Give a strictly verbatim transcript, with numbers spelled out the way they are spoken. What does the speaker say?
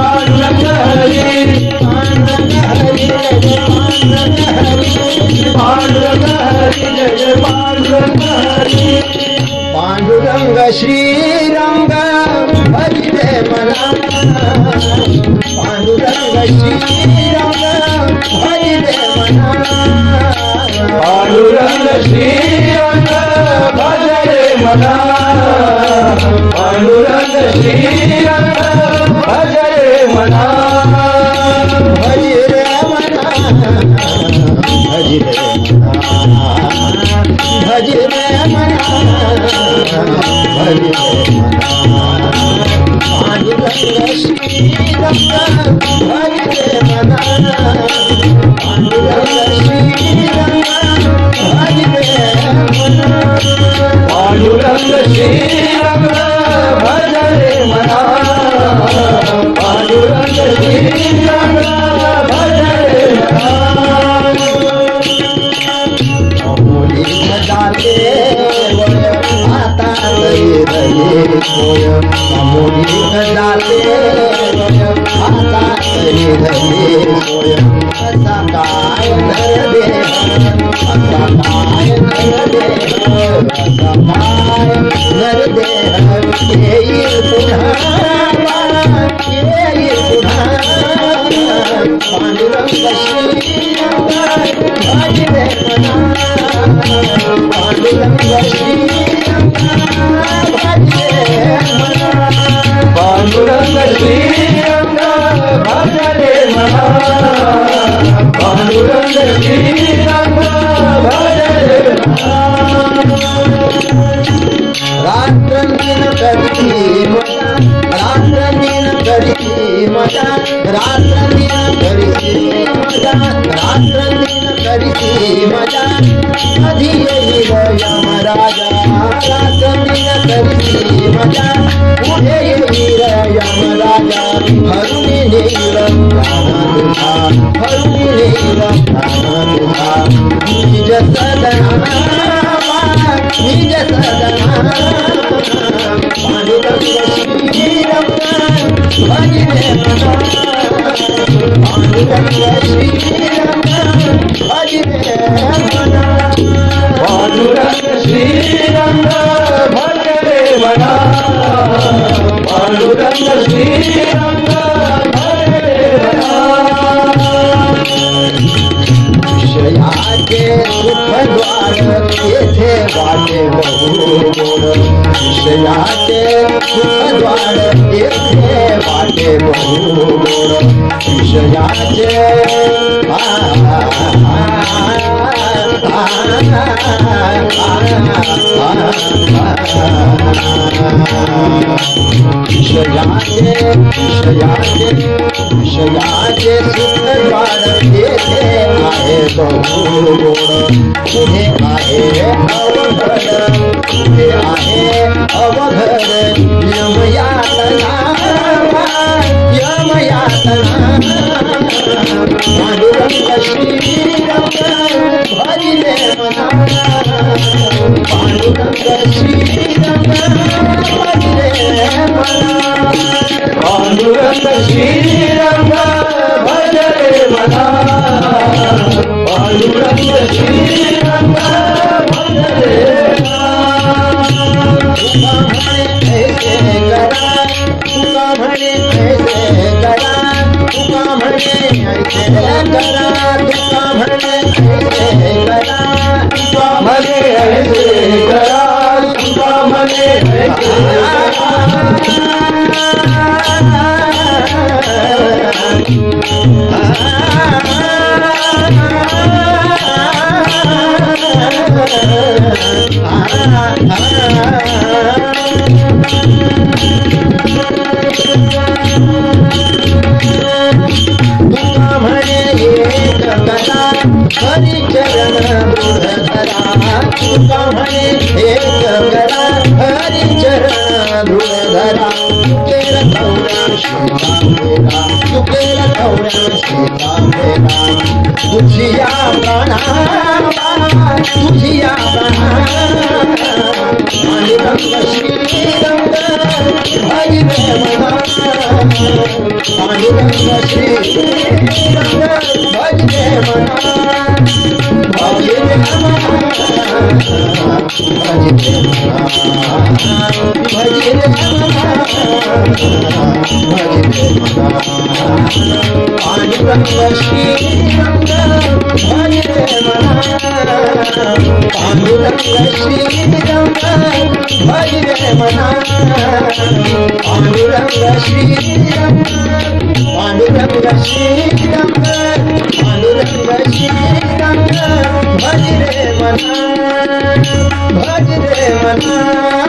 पांडुरंग हरि पांडुरंग हरि जय पांडुरंग हरि पांडुरंग हरि जय पांडुरंग हरि पांडुरंग श्रीरंग हरि रे मना पांडुरंग श्रीरंग हरि रे मना पांडुरंग श्रीरंग भज रे मना पांडुरंग श्रीरंग भज रे मना भज रे मना भज रे मना भज रे मना भज रे मना पांडुरंग श्रीरंग भज रे मना पांडुरंग श्रीरंग भज रे मना पांडुरंग श्रीरंग भज रे मना पांडुरंग श्रीरंग भज रे मना अमोली जाते आता रहे कोय अमोली जाते आता रहे कोय असा काय नर दे असा काय नर दे असा काय नर दे येईल पुन्हा येईल पुन्हा पांडुरंग श्रीरंग भज रे मना पांडुरंग श्रीरंग भज रे मना पांडुरंग श्रीरंग भज रे मना पांडुरंग श्रीरंग भज रे मना रात्र दिन करी मजा रात्र दिन करी मजा रात्र दिन करी मजा रात्र दिन करी मजा अधी येईल यम राजा रात्र दिन करी मजा पुढे येईल यम राजा हरुणी नील प्राण तुझा हरुणी नील प्राण तुझा निज सदना निज सदना पांडुरंग श्रीरंग भज रे मना पांडुरंग श्रीरंग भज रे मना पांडुरंग श्रीरंग भज रे मना पांडुरंग श्रीरंग भज रे मना विषयाचे सुख द्वार येथे वाटे बहुगुण विषयाचे सुख द्वार येथे वाटे बहुगुण विषयाचे विषयाचे विषयाचे विषयाचे सुख द्वार येथे आहे बहुगुण पुढे आहे अवघड पुढे आहे अवघड यमयातना यमयातना पांडुरंग श्रीरंग भज रे मना पांडुरंग श्रीरंग भज रे मना पांडुरंग श्रीरंग भज रे मना पांडुरंग श्रीरंग भज रे तुका म्हणे ऐसे करा तुका म्हणे ऐसे करा तुका म्हणे ऐसे करा तुका म्हणे ऐसे करा तुका म्हणे ऐसे हरि चरण धरा तुका म्हणे एक करा हरि चरण धरा तुकेर कवड्या शेता मेरा तुकेर कवड्या शेता मेरा तुझिया प्राणा तुझिया प्राणा पांडुरंग श्रीरंग भज रे मना पांडुरंग श्रीरंग भज रे मना भज रे मना भज रे मना भज रे मना भज रे मना पांडुरंग श्रीरंग भज रे मना पांडुरंग श्रीरंग भज रे मना पांडुरंग श्रीरंग पांडुरंग श्रीरंग पांडुरंग श्रीरंग भज रे मना भज रे मना